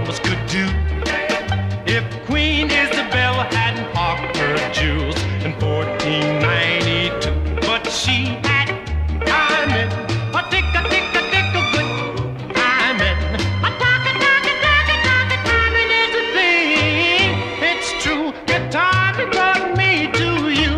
mamas could do. If Queen Isabella hadn't parked her jewels in 1492, but she had timing, a tick, a tick, a tick, a good timing. A timing is a thing. It's true, good timing brought me to you.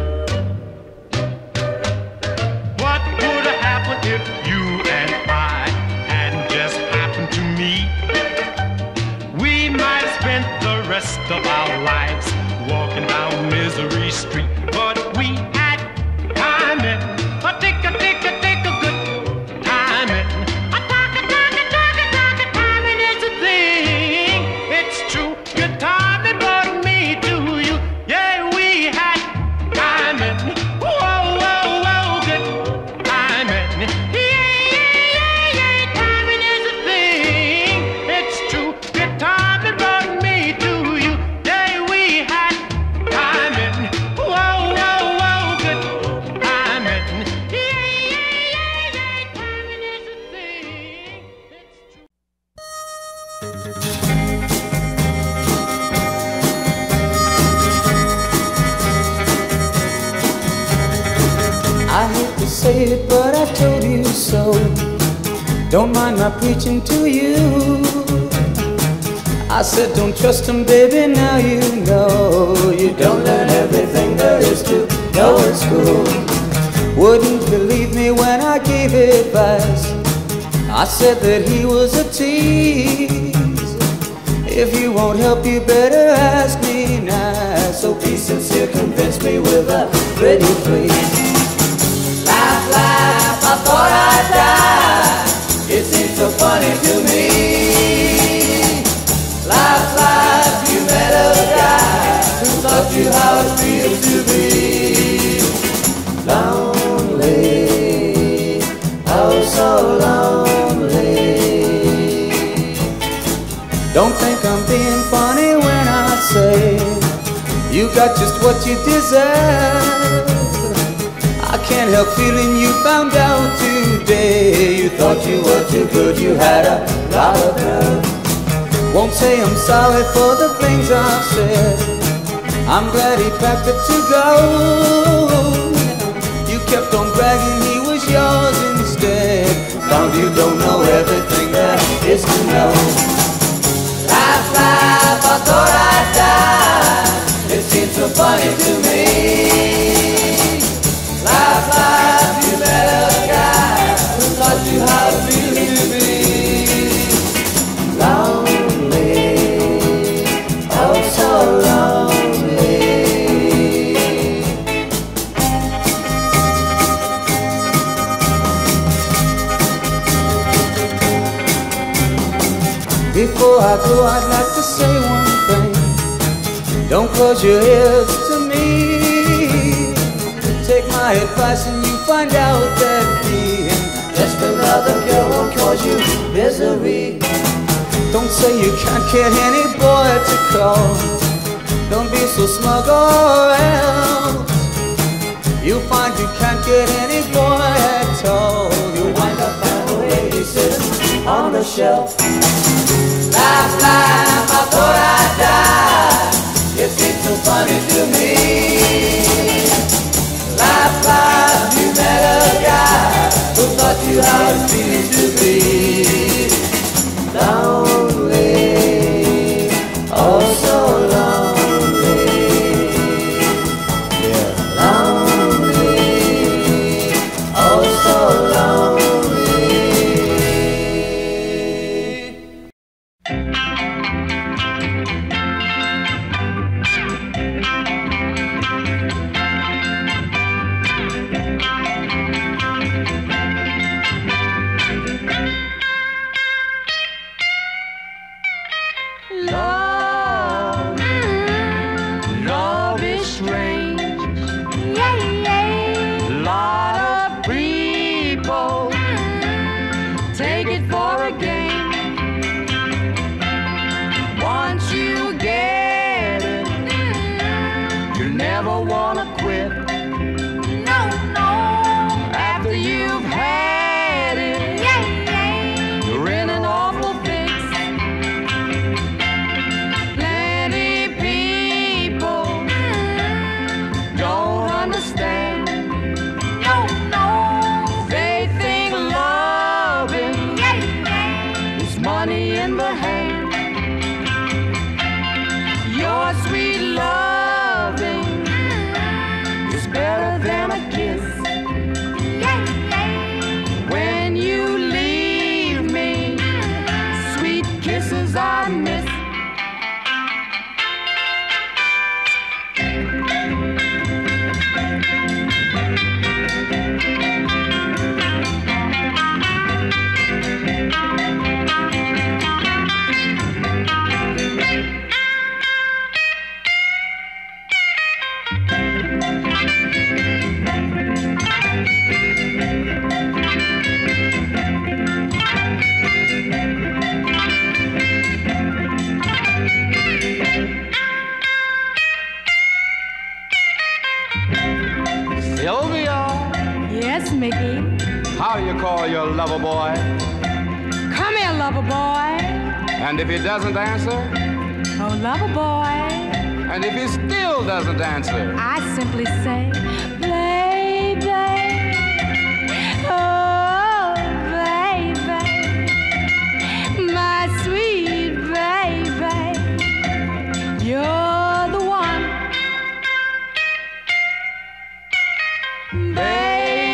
What would have happened if you and I hadn't just happened to meet? We might have spent the rest of our lives walking down Misery Street, but we had timing, a tick, a tick, a tick, a good timing. A timing is a thing. It's true, good timing brought me to you. Yeah, we had timing. Whoa, whoa, whoa, good timing. Yeah, timing is a thing. It's true, good timing brought me to you. Yeah, we had timing. Whoa, whoa, whoa, good timing. Yeah, timing is a thing. It's true. I hate to say it, but I told you so. Don't mind my preaching to you. I said don't trust him, baby, now you know. You don't learn everything there is to know in school. Wouldn't believe me when I gave advice. I said that he was a tease. If you won't help, you better ask me nice. So be sincere, convince me with a pretty please. Laugh, laugh, I thought I'd die. It seems so funny to me. Laugh, laugh, you met a guy who taught you how it feels to be lonely. Oh, so lonely. Don't think I'm being funny when I say you got just what you deserve. I can't help feeling you found out today. You thought you were too good, you had a lot of nerve. Won't say I'm sorry for the things I've said. I'm glad he packed up to go. You kept on bragging he was yours instead. Found you don't know everything there is to know. Laugh, laugh, I thought I'd die. It seems so funny to me. Laugh, laugh, you met a guy who taught you how it feels to be lonely, oh so lonely. Before I go, I'd like to say one thing. Don't close your ears to me. Take my advice and you find out that being just another girl will cause you misery. Don't say you can't get any boy to call. Don't be so smug or else you'll find you can't get any boy at all. You'll wind up found a lady sitting on the shelf. Laugh, laugh, I thought I'd die. It seems so funny to me. Laugh, laugh, you met a guy who taught you how it feels to be lonely, oh so lonely. Yeah, lonely, oh so lonely. loving is better than a kiss. When you leave me, sweet kisses I miss. How do you call your lover boy? Come here, lover boy. And if he doesn't answer? Oh, lover boy. And if he still doesn't answer? I simply say, baby. Oh, baby. My sweet baby. You're the one. Baby.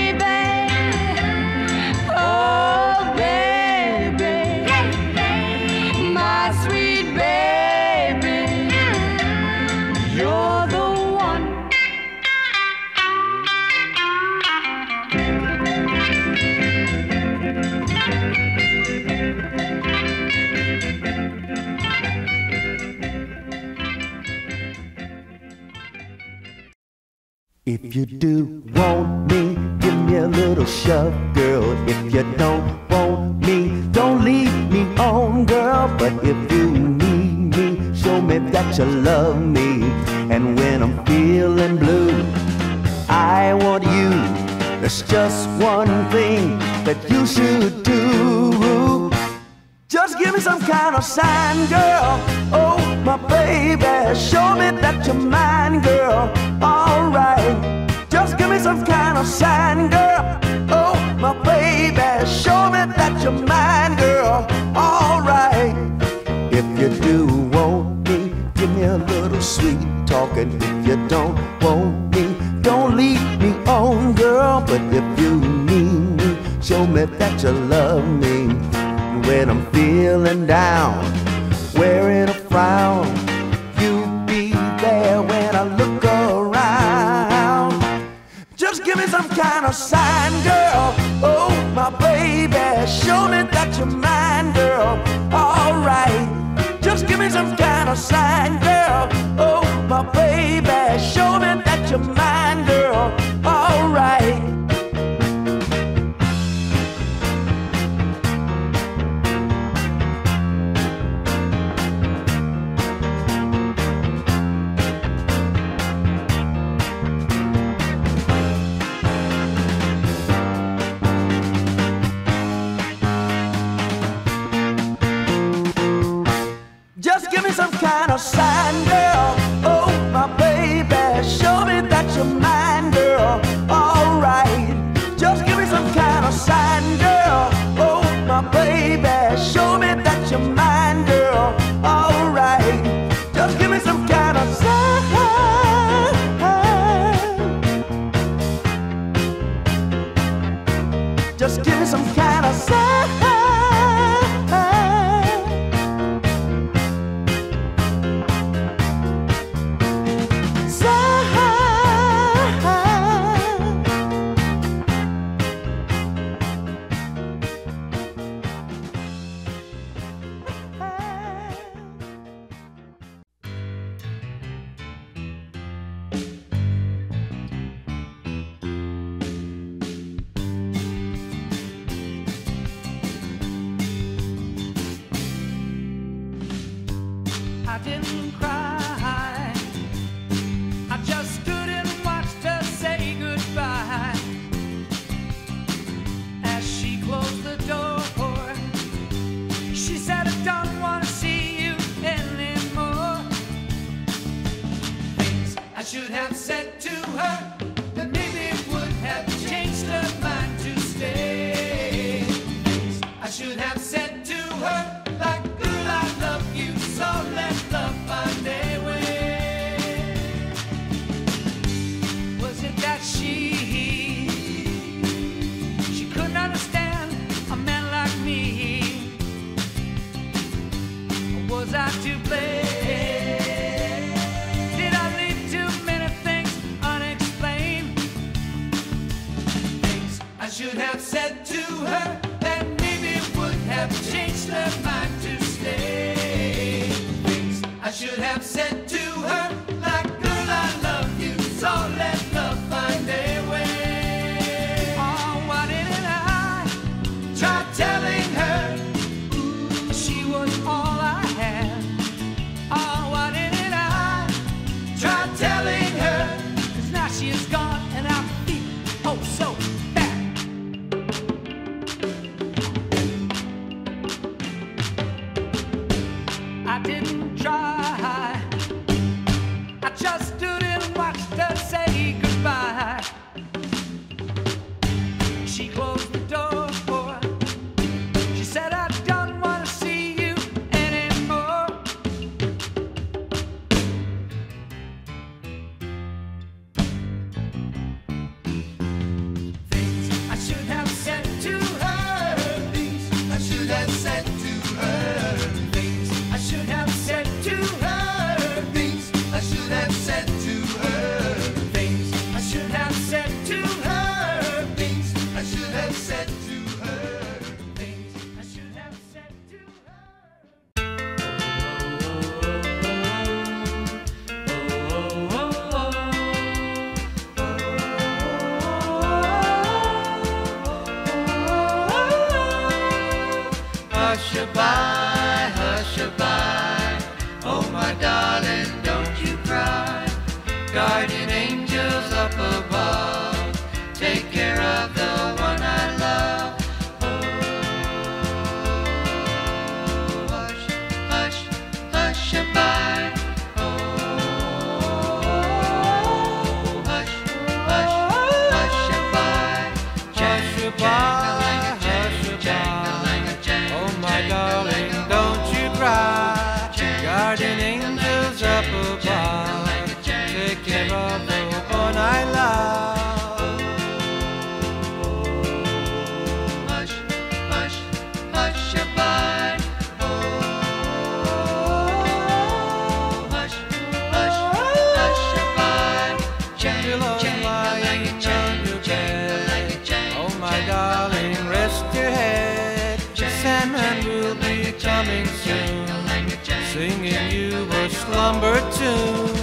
If you do want me, give me a little shove, girl. If you don't want me, don't leave me on, girl. But if you need me, show me that you love me. And when I'm feeling blue, I want you. There's just one thing that you should do. Just give me some kind of sign, girl. Oh, my baby, show me that you're mine, girl. Alright, just give me some kind of sign, girl. Oh, my baby, show me that you're mine, girl. Alright, if you do want me, give me a little sweet talking. If you don't want me, don't leave me on, girl. But if you need me, show me that you love me. When I'm feeling down, wearing a frown, you'll be there when I look around. Just give me some kind of sign, girl. Oh, my baby, show me that you're mine, girl. Alright, just give me some kind of sign, girl. Oh, my baby, show me that you're mine, girl. Alright. Just give me some kind of sign, girl. Oh, my baby, show me that you're mine, girl. Alright, just give me some kind of sign, girl. Oh, my baby, show me that you're mine, girl. Alright, just give me some kind of sign. Just give me some kind of sign. I didn't cry, I just stood and watched her say goodbye. As she closed the door, she said, I don't want to see you anymore. Things I should have said to her that maybe would have changed her mind to stay. Things I should have said to her, like, girl, I love you, so let's love find a way. Was I to blame? Did I leave too many things unexplained? Things I should have said to her that maybe would have changed her mind to stay. Things I should have said to her, like, girl, I love you, so let love find a way. Oh, why didn't I try telling her she was all I had? Oh, why didn't I try telling her? 'Cause now she is gone and I feel oh so bad. I didn't try. I just stood and watched her say goodbye. She closed the door. She said, I don't want to see you anymore. Things I should have said to her. Things I should have said to her. Things I should have said to her. Things I should have said to her. Things I should have said to her. Things I should have said to her. Things I should have said to Hush-a-bye, oh my darling, don't you cry. Guardian angels up above, take care of the one I love. Oh, hush, hush, hush-a-bye. Oh, hush, hush, hush-a-bye. Oh my darling, don't you cry. Guardian angels up above, take care of the one I love. Hush, hush, hush-a-bye. Oh, hush, hush, hush-a-bye. Pillow lying on your bed. Oh my darling, rest your head. Sandman will be coming soon, singing you a slumber tune.